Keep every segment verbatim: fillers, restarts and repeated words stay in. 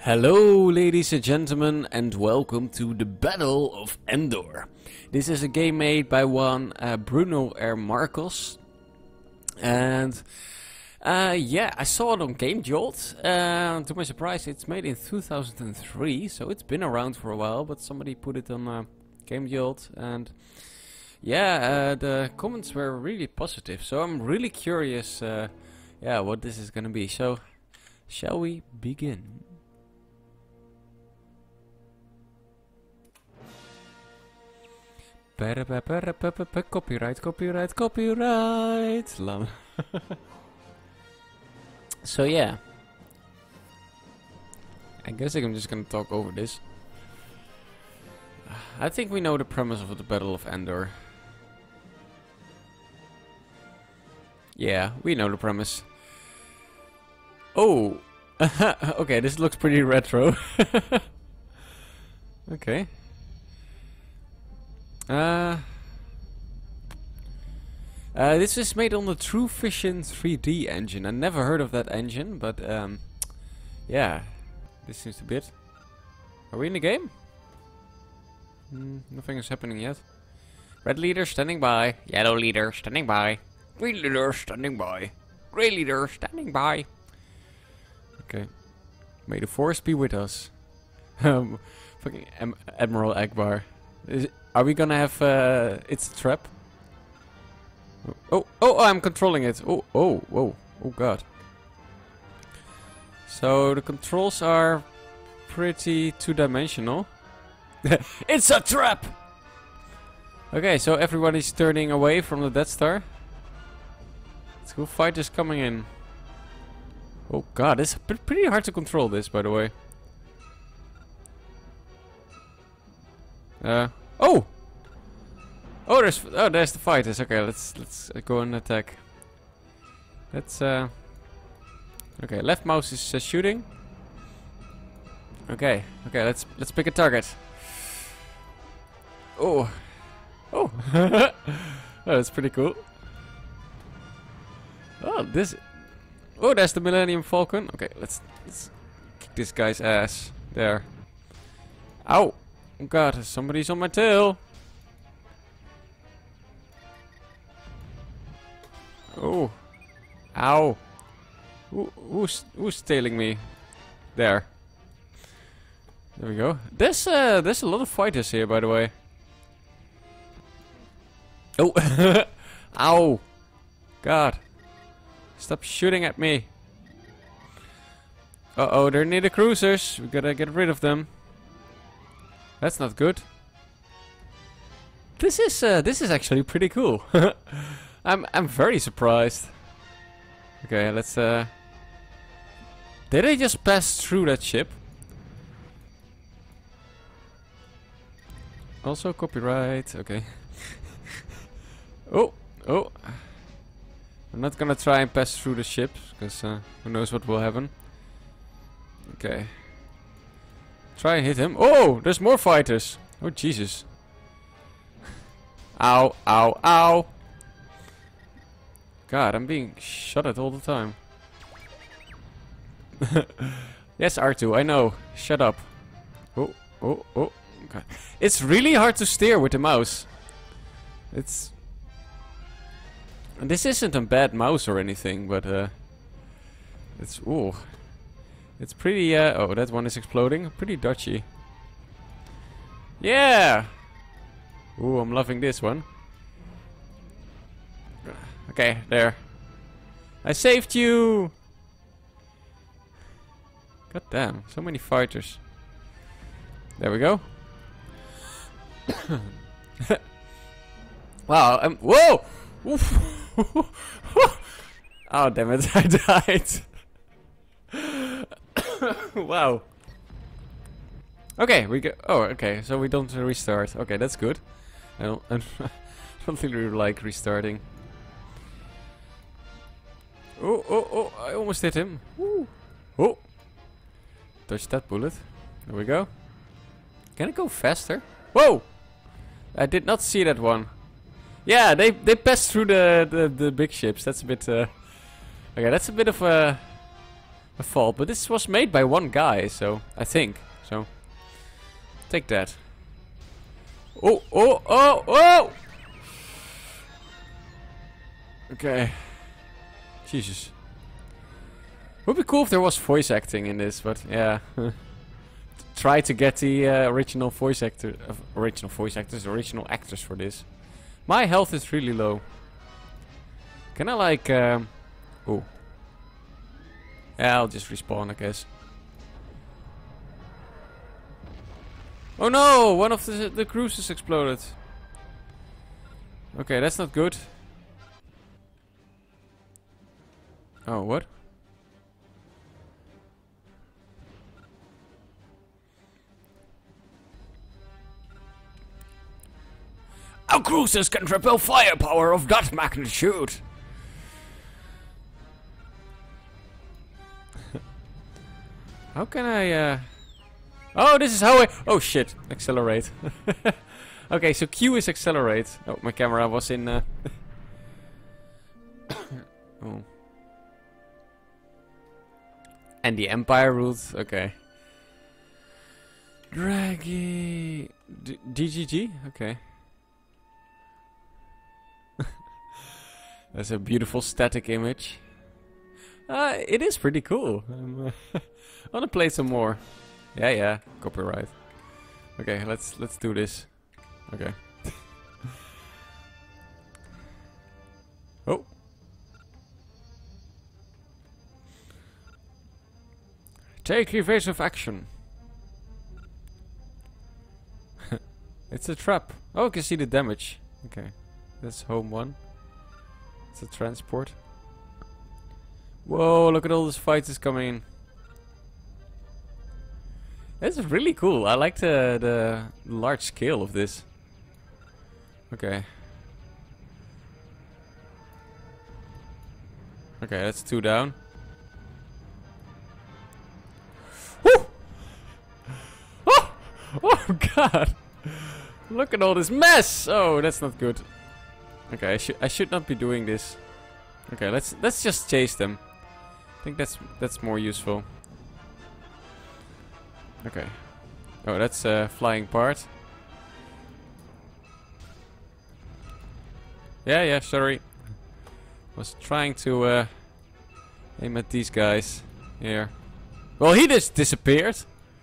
Hello ladies and gentlemen, and welcome to the Battle of Endor. This is a game made by one uh, Bruno R. Marcos. And uh, yeah, I saw it on Game Jolt. Uh, to my surprise, it's made in two thousand three, so it's been around for a while, but somebody put it on uh, Game Jolt. And yeah, uh, the comments were really positive, so I'm really curious uh, yeah, what this is gonna be. So, shall we begin? Copyright, copyright, copyright. Love. So yeah, I guess I'm just gonna talk over this. I think we know the premise of the Battle of Endor. Yeah, we know the premise. Oh, okay, this looks pretty retro. Okay. Uh, uh, this is made on the True Vision three D engine. I never heard of that engine, but um, yeah, this seems to be it. Are we in the game? Mm, nothing is happening yet. Red leader standing by. Yellow leader standing by. Green leader standing by. Grey leader standing by. Okay. May the force be with us. um, fucking Am Admiral Akbar. Is it, are we gonna have uh, it's a trap? Oh, oh, oh, I'm controlling it. Oh, oh, whoa, oh god. So the controls are pretty two-dimensional. It's a trap! Okay, so everybody's turning away from the Death Star. Two fighters coming in. Oh god, it's pretty hard to control this, by the way. Uh, oh! Oh, there's oh, there's the fighters. Okay, let's let's uh, go and attack. Let's uh. Okay, left mouse is uh, shooting. Okay, okay, let's let's pick a target. Oh, oh, oh, that's pretty cool. Oh, this. Oh, there's the Millennium Falcon. Okay, let's let's kick this guy's ass. There. Ow! Oh god, somebody's on my tail. Oh. Ow. Who, who's, who's tailing me? There. There we go. There's, uh, there's a lot of fighters here, by the way. Oh. Ow. God. Stop shooting at me. Uh-oh, they're near the cruisers. We gotta get rid of them. That's not good. This is uh, this is actually pretty cool. I'm I'm very surprised. Okay, let's. Uh, did I just pass through that ship? Also copyright. Okay. oh oh. I'm not gonna try and pass through the ship because uh, who knows what will happen. Okay. Try and hit him. Oh, there's more fighters. Oh, Jesus. Ow, ow, ow. God, I'm being shot at all the time. Yes, R two, I know. Shut up. Oh, oh, oh. God. It's really hard to steer with the mouse. It's... And this isn't a bad mouse or anything, but... Uh, it's... Ooh. It's pretty, uh, oh, that one is exploding. Pretty dodgy. Yeah! Ooh, I'm loving this one. Okay, there. I saved you! God damn, so many fighters. There we go. Wow, um, whoa! Oh, damn it, I died. Wow. Okay, we go. Oh, okay. So we don't restart. Okay, that's good. I don't. I don't really like restarting. Oh, oh, oh! I almost hit him. Woo. Oh! Touch that bullet. There we go. Can it go faster? Whoa! I did not see that one. Yeah, they they passed through the the, the big ships. That's a bit. Uh, okay, that's a bit of a. a fault, but this was made by one guy, so I think so. Take that. Oh, oh, oh, oh! Okay. Jesus. Would be cool if there was voice acting in this, but yeah. Try to get the uh, original voice actor, uh, original voice actors, original actors for this. My health is really low. Can I like, um, oh. Yeah, I'll just respawn, I guess. Oh no! One of the the cruisers exploded. Okay, that's not good. Oh, what? Our cruisers can repel firepower of that magnitude. How can I, uh... Oh, this is how I... Oh, shit. Accelerate. Okay, so Q is accelerate. Oh, my camera was in... Uh... oh. And the Empire rules. Okay. Draggie... D G G? Okay. That's a beautiful static image. Uh, it is pretty cool. Um, I wanna play some more. Yeah, yeah, copyright. Okay, let's let's do this. Okay. Oh. Take evasive action. It's a trap. Oh, I can see the damage. Okay, that's home one. It's a transport. Whoa, look at all these fighters coming in. This is really cool. I like the, the large scale of this. Okay. Okay, that's two down. Woo! Oh! Oh god! Look at all this mess! Oh, that's not good. Okay, I should I should not be doing this. Okay, let's let's just chase them. I think that's that's more useful. Okay. Oh, that's a flying part. Yeah, yeah, sorry. Was trying to uh, aim at these guys here. Well, he just disappeared.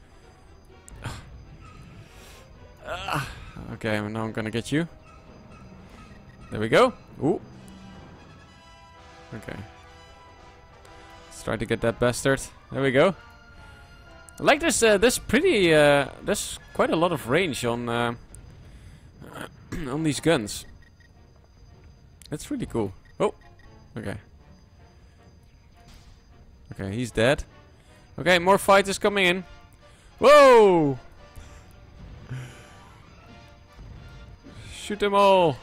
Uh, okay, now I'm gonna get you. There we go. Ooh. Okay. Let's try to get that bastard. There we go. I like this. Uh, this pretty. Uh, there's quite a lot of range on uh, on these guns. That's really cool. Oh. Okay. Okay, he's dead. Okay, more fighters coming in. Whoa! Shoot them all.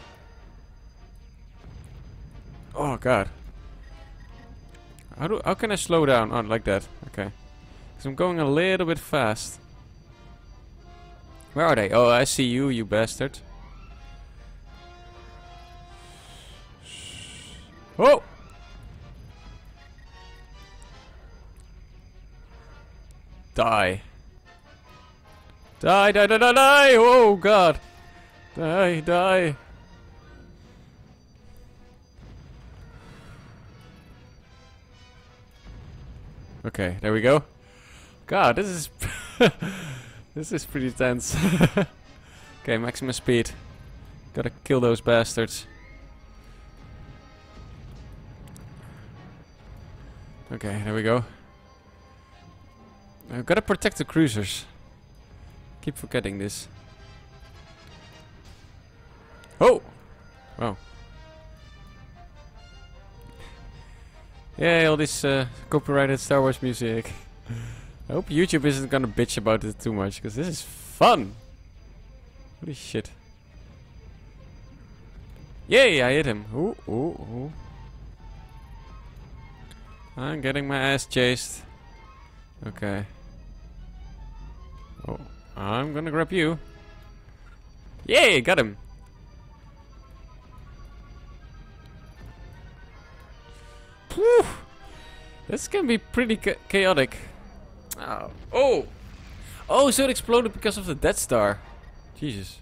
Oh god. How do how can I slow down? Oh, like that. Okay. Because I'm going a little bit fast. Where are they? Oh, I see you, you bastard. Oh! Die. Die, die, die, die, die! Oh god! Die, die! Okay, there we go. God, this is this is pretty tense. Okay, maximum speed. Gotta kill those bastards. Okay, there we go. I've gotta protect the cruisers. Keep forgetting this. Oh! Wow. Yeah, all this uh, copyrighted Star Wars music. I hope YouTube isn't gonna bitch about it too much, because this is fun! Holy shit. Yay, I hit him! Ooh, ooh, ooh. I'm getting my ass chased. Okay. Oh, I'm gonna grab you. Yay, got him! Whew. This can be pretty cha chaotic. Oh. Oh! Oh, so it exploded because of the Death Star. Jesus.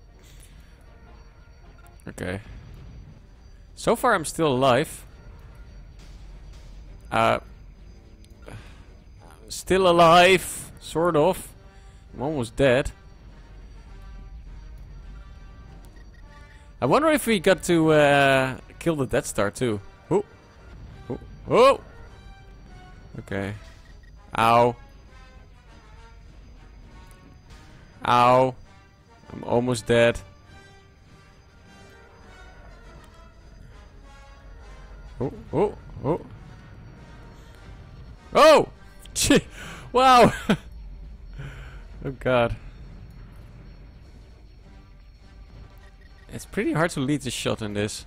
Okay. So far I'm still alive. Uh, still alive, sort of. I'm almost dead. I wonder if we got to uh, kill the Death Star too. Oh, oh, oh! Okay. Ow. Ow. I'm almost dead. Oh, oh, oh. Oh! Gee, wow! Oh god. It's pretty hard to lead the shot in this.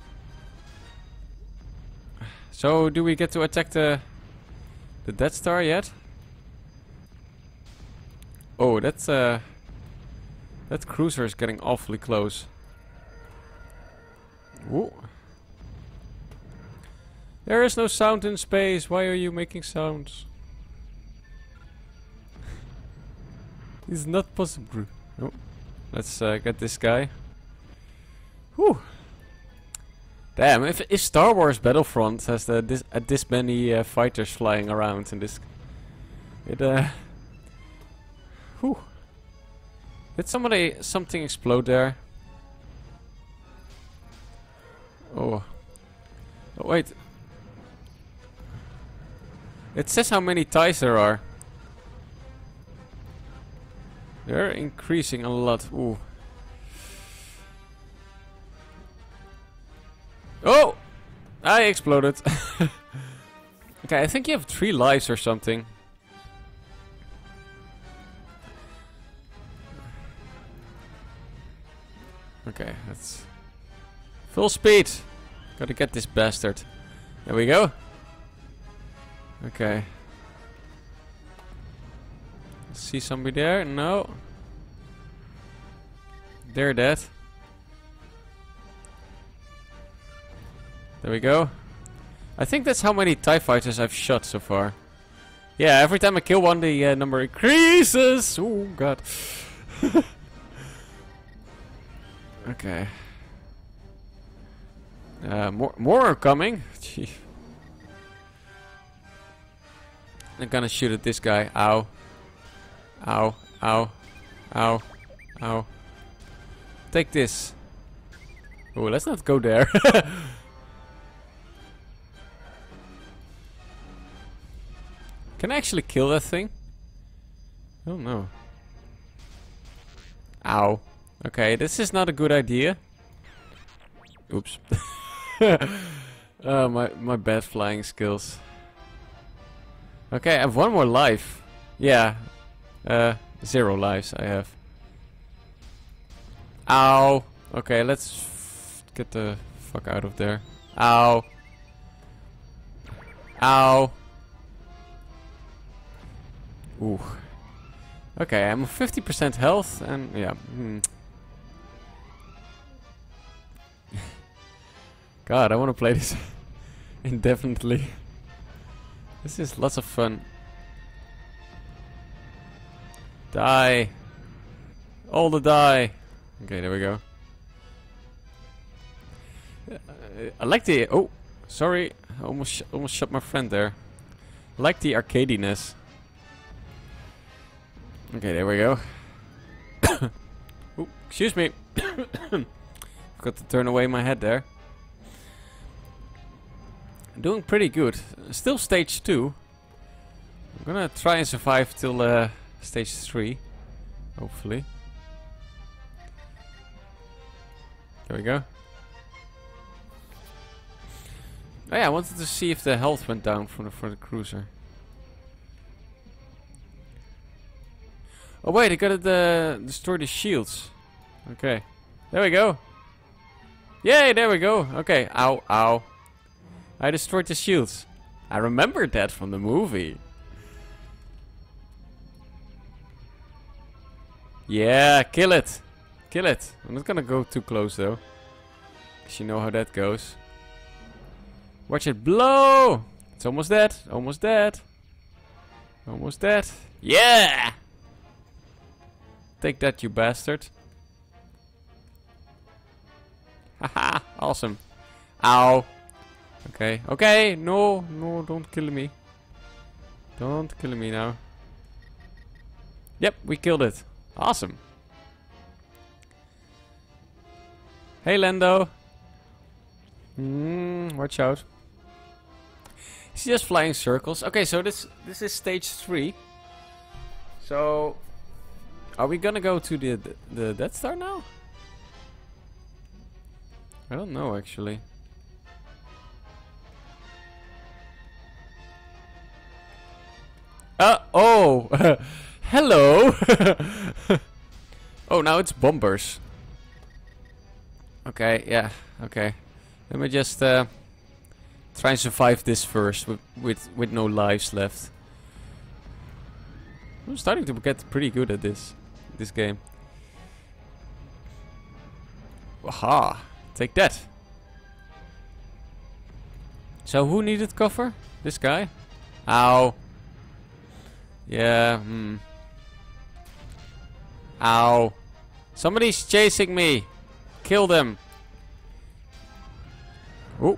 So, do we get to attack the the Death Star yet? Oh, that's uh that cruiser is getting awfully close. Ooh. There is no sound in space. Why are you making sounds? It's not possible. Oh. Let's uh, get this guy. Whew. Damn, if, if Star Wars Battlefront has the, this, uh, this many uh, fighters flying around in this... It, uh... Whew. Did somebody... something explode there? Oh. Oh, wait. It says how many ties there are. They're increasing a lot. Ooh. Oh! I exploded. Okay, I think you have three lives or something. Okay, that's full speed. Gotta get this bastard. There we go. Okay. See somebody there? No. They're dead. There we go. I think that's how many TIE fighters I've shot so far. Yeah, every time I kill one, the uh, number increases. Oh god. Okay. Uh, more, more are coming. Gee. I'm gonna shoot at this guy. Ow. Ow. Ow. Ow. Ow. Take this. Oh, let's not go there. Can I actually kill that thing? Oh no. Ow. Okay, this is not a good idea. Oops. Oh, my, my bad flying skills. Okay, I have one more life. Yeah. Uh, zero lives I have. Ow. Okay, let's f get the fuck out of there. Ow. Ow. Ooh. Okay, I'm fifty percent health and yeah. Hmm. God, I want to play this indefinitely. This is lots of fun. Die. All the die. Okay, there we go. Uh, I like the... Oh, sorry. I almost, sh almost shot my friend there. I like the arcadiness. Okay, there we go. Ooh, excuse me. Forgot to turn away my head there. Doing pretty good. Still stage two. I'm gonna try and survive till uh, stage three. Hopefully. There we go. Oh yeah, I wanted to see if the health went down for the, for the cruiser. Oh wait, I gotta uh, destroy the shields. Okay. There we go. Yay, there we go. Okay, ow, ow. I destroyed the shields. I remember that from the movie. Yeah, kill it. Kill it. I'm not gonna go too close though. Cause you know how that goes. Watch it blow! It's almost dead. Almost dead. Almost dead. Yeah! Take that, you bastard. Haha, awesome. Ow. Okay, okay, no, no, don't kill me. Don't kill me now. Yep, we killed it. Awesome. Hey, Lando. Mm, watch out. He's just flying circles. Okay, so this this is stage three. So, are we gonna go to the the, the Death Star now? I don't know actually. Uh oh, hello. Oh, now it's bombers. Okay, yeah, okay. Let me just uh, try and survive this first with, with with no lives left. I'm starting to get pretty good at this this game. Aha! Take that. So who needed cover? This guy? Ow. Yeah. Hmm. Ow. Somebody's chasing me. Kill them. Oh.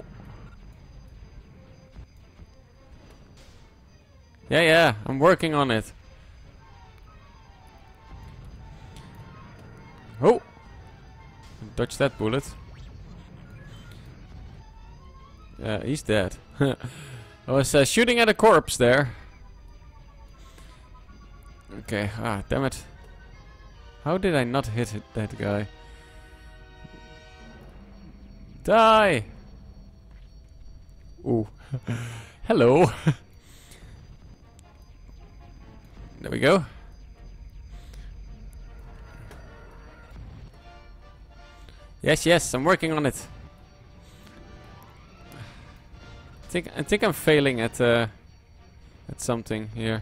Yeah, yeah, I'm working on it. Oh. Dodge that bullet. Yeah, he's dead. I was uh, shooting at a corpse there. Okay, ah, damn it. How did I not hit it, that guy? Die! Ooh. Hello. There we go. Yes, yes, I'm working on it. I think I think I'm failing at uh, at something here.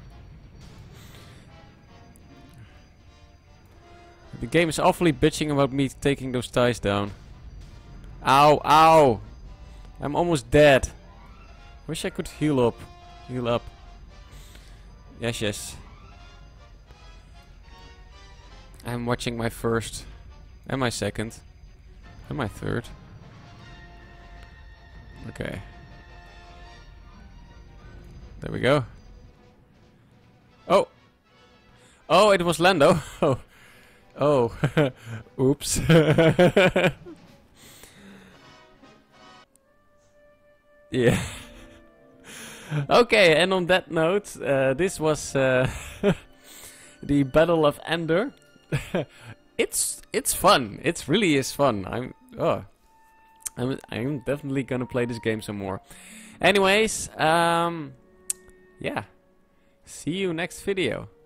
The game is awfully bitching about me taking those ties down. Ow, ow! I'm almost dead. Wish I could heal up. Heal up. Yes, yes. I'm watching my first. And my second. And my third. Okay. There we go. Oh! Oh, it was Lando. Oh. Oh. Oops. Yeah. Okay, and on that note, uh, this was uh, the Battle of Endor. it's it's fun. It really is fun. I'm oh, I'm I'm definitely gonna play this game some more. Anyways, um, yeah. See you next video.